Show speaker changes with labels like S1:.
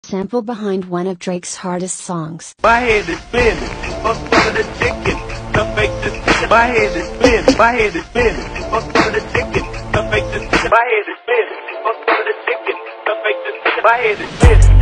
S1: Sample behind one of Drake's hardest songs.
S2: My head is spinning, fuck some of the chicken, the fake the chicken. My head is spinning, my head is spinning, fuck some of the chicken, the fake the chicken. My head is spinning, fuck some of the chicken, the fake the chicken. My head is spinning.